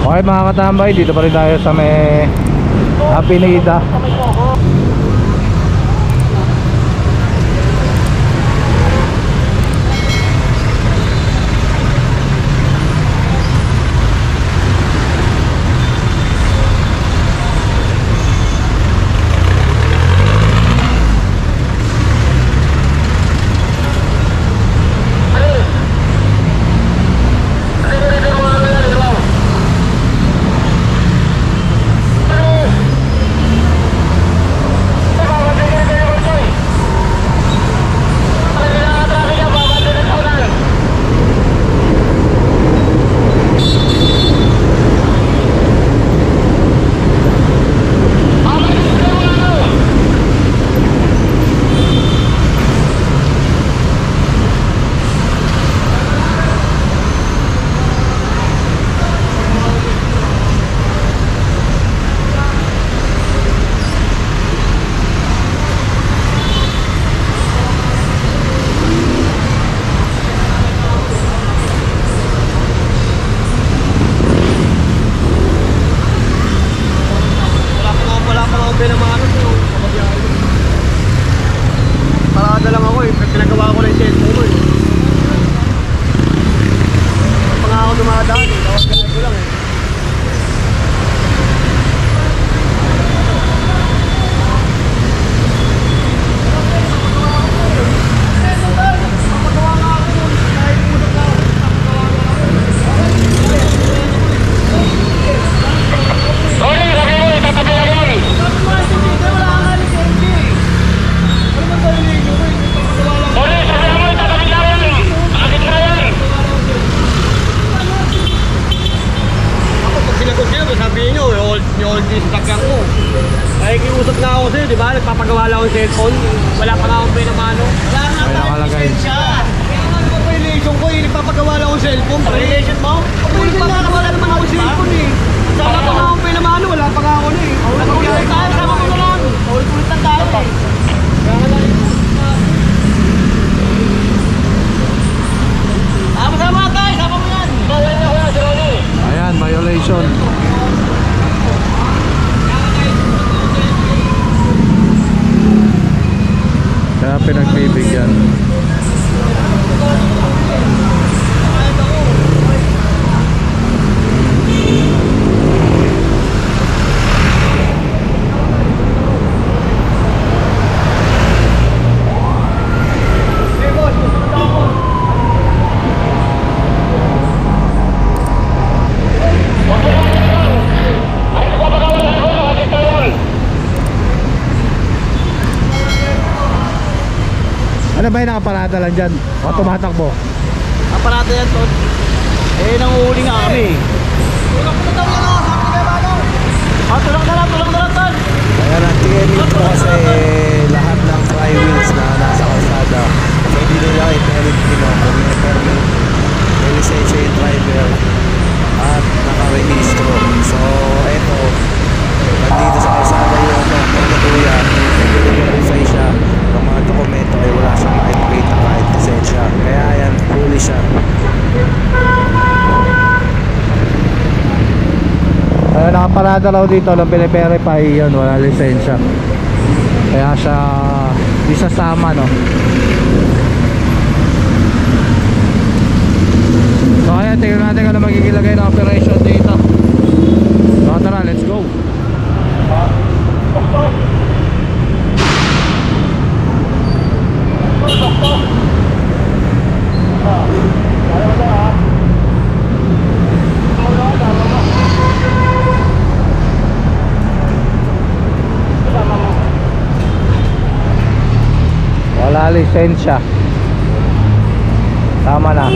Okay mga katambay, dito pa rin tayo sa may Apinida. Nagpapagawa lang ang cellphone. Wala pa nga akong pinamano. Wala nga tayong lisensya. Ano ba violation ko? Nagpapagawa lang ang cellphone. Violation mo? Nagpapagawa naman ako cellphone eh. Wala pa nga akong pinamano. Wala pa nga ako na eh. Ulit-ulit tayo. Sama mo na lang. Ulit-ulit lang tayo eh. Sama tayo. Sama mo yan. Ayan, violation. Kaya pinagbibigyan. Ano ba yung nakaparada lang dyan? O tumatakbo? Aparado yan to. Eh, nanguhuli nga kami. Tulak na daw yan o. Sabi kayo bago. Tulak na lang tol. Ayan, ang tingin dito kasi lahat ng flywheels na nasa kalsada. So hindi nila i-permit kung may permit, may lisensya yung driver at nakarehistro. So eto, nandito sa kalsada yung kuya, nag-verify siya ng mga dokumento ay wala siyang naipakita kahit lisensya. Kaya ayan, huli siya. Kaya nakaparada raw dito lang piniperify yun, wala lisensya. Kaya siya di sasama, no? So kaya tingnan natin kung ano magiging lagay ng operation dito. So tara, let's go. Wala lisensya. Tama na.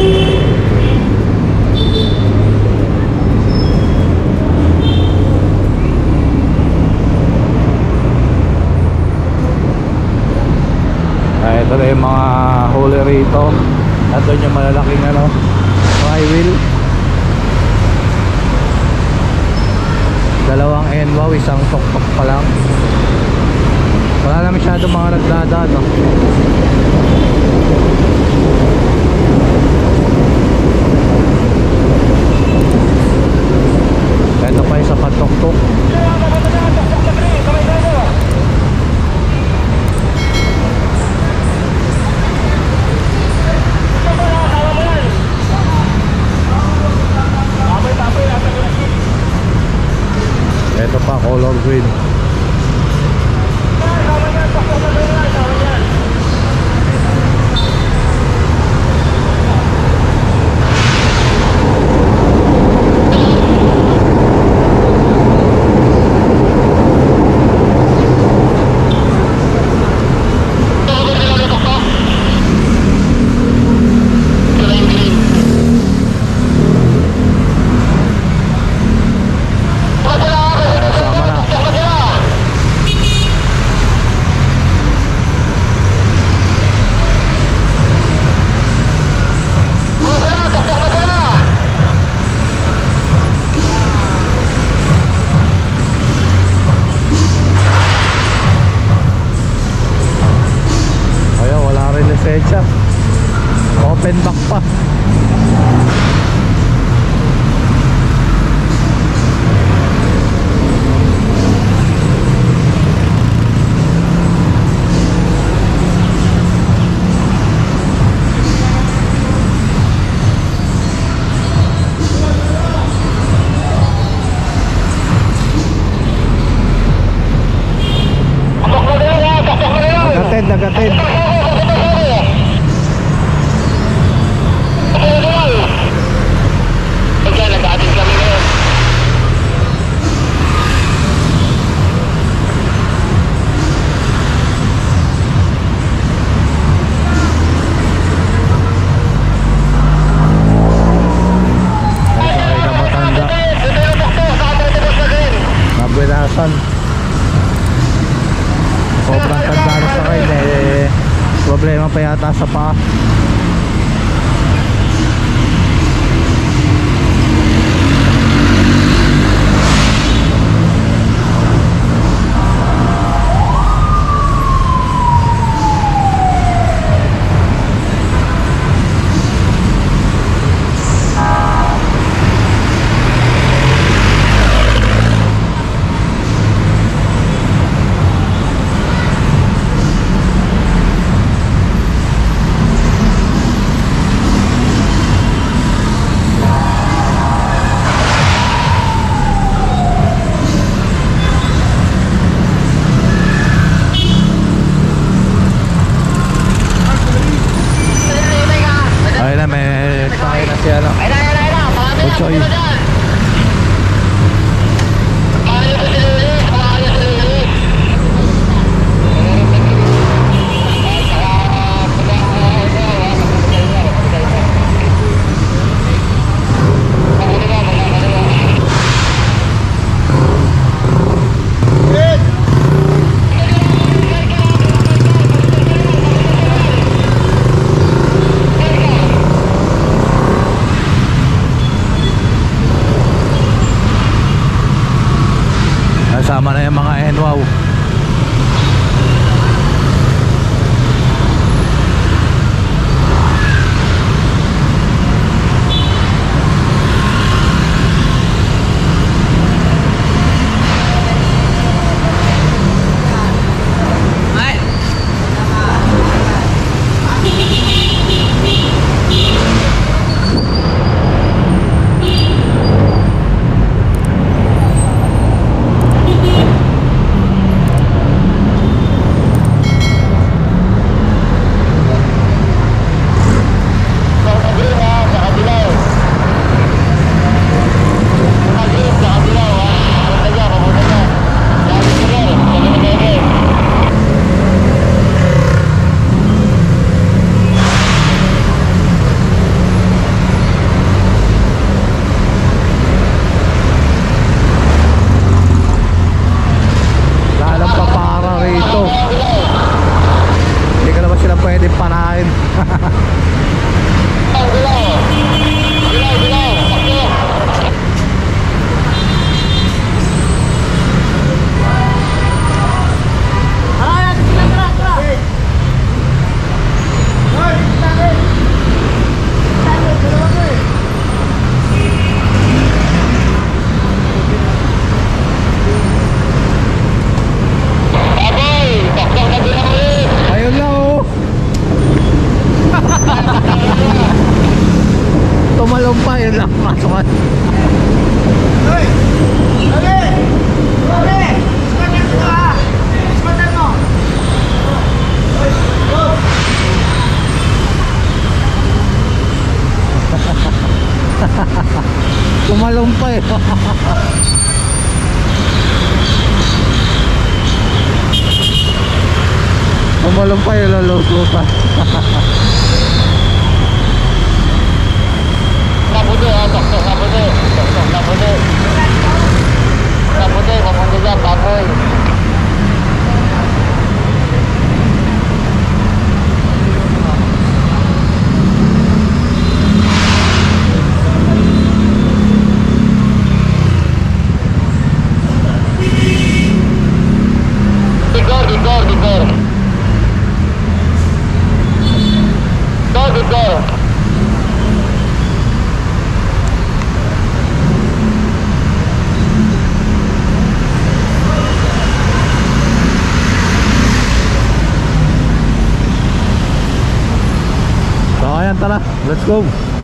Ito na yung mga huli rito. At doon yung malalaking flywheel. Dalawang NWOW, isang tok-tok pa lang. Wala na masyado mga nagdadaan, no? gagawin. Open back pa. Nagatin. Sobrang tanda na sa akin problema pa yata sa paa. Choy. Kasama na yung mga NWOW. Tumalong pa, yun lang, masukat. Hey! Okay! Okay! Tumalong pa eh. Tumalong pa eh, lalo pa. Nabuti ha, doktor, nabuti. Doktor, nabuti. Nabuti, papunta dyan, baboy. Digor. Digor. So ayan, tara, let's go.